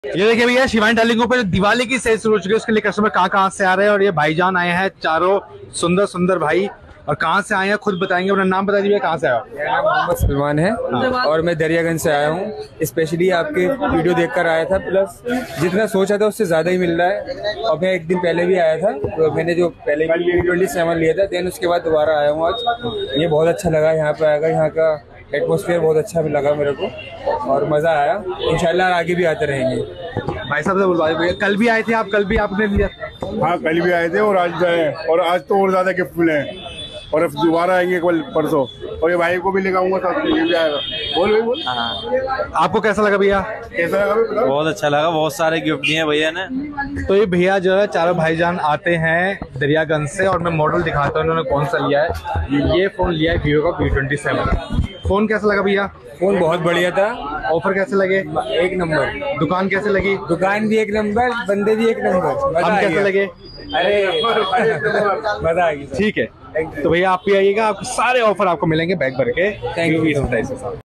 ये देखिए भैया शिवानी डार्लिंग पे दिवाली की सेल शुरू हो चुकी है, उसके लिए कस्टमर कहाँ से आ रहे हैं और ये भाईजान आए हैं चारों सुंदर सुंदर भाई। और कहाँ से आए हैं खुद बताएंगे, अपना नाम बता दीजिए, कहाँ से आए हो? मेरा नाम मोहम्मद सलमान है और मैं दरियागंज से आया हूँ। स्पेशली आपके वीडियो देखकर आया था, प्लस जितना सोचा था उससे ज्यादा ही मिल रहा है। और मैं एक दिन पहले भी आया था, तो मैंने जो पहले 27 लिया था, देन उसके बाद दोबारा आया हूँ आज। ये बहुत अच्छा लगा यहाँ पे आएगा, यहाँ का एटमोसफियर बहुत अच्छा लगा मेरे को और मजा आया। इंशाल्लाह आगे भी आते रहेंगे। भाई साहब से बुलवाइए भैया, कल भी आए थे आप, कल भी आपने लिया? हाँ कल भी आए थे और आज गए, और आज तो और ज्यादा गिफ्ट मिले हैं और अब दोबारा आएंगे कल परसों। और ये भाई को भी लेकर आऊंगा साथ में, ये भी आएगा। बोल भाई बोल। आपको कैसा लगा भैया? कैसा लगा भाई? बहुत अच्छा लगा, बहुत सारे गिफ्ट दिए भैया ने। तो ये भैया जो है चारों भाईजान आते हैं दरियागंज से, और मैं मॉडल दिखाता हूँ इन्होंने कौन सा लिया है। ये फोन लिया है वीवो का V27। फोन कैसा लगा भैया? फोन बहुत बढ़िया था। ऑफर कैसे लगे? एक नंबर। दुकान कैसे लगी? दुकान भी एक नंबर, बंदे भी एक नंबर। हम कैसे लगे? अरे मजा आ गया। ठीक है, तो भैया आप भी आइएगा, आपको सारे ऑफर आपको मिलेंगे बैग भर के। Thank you.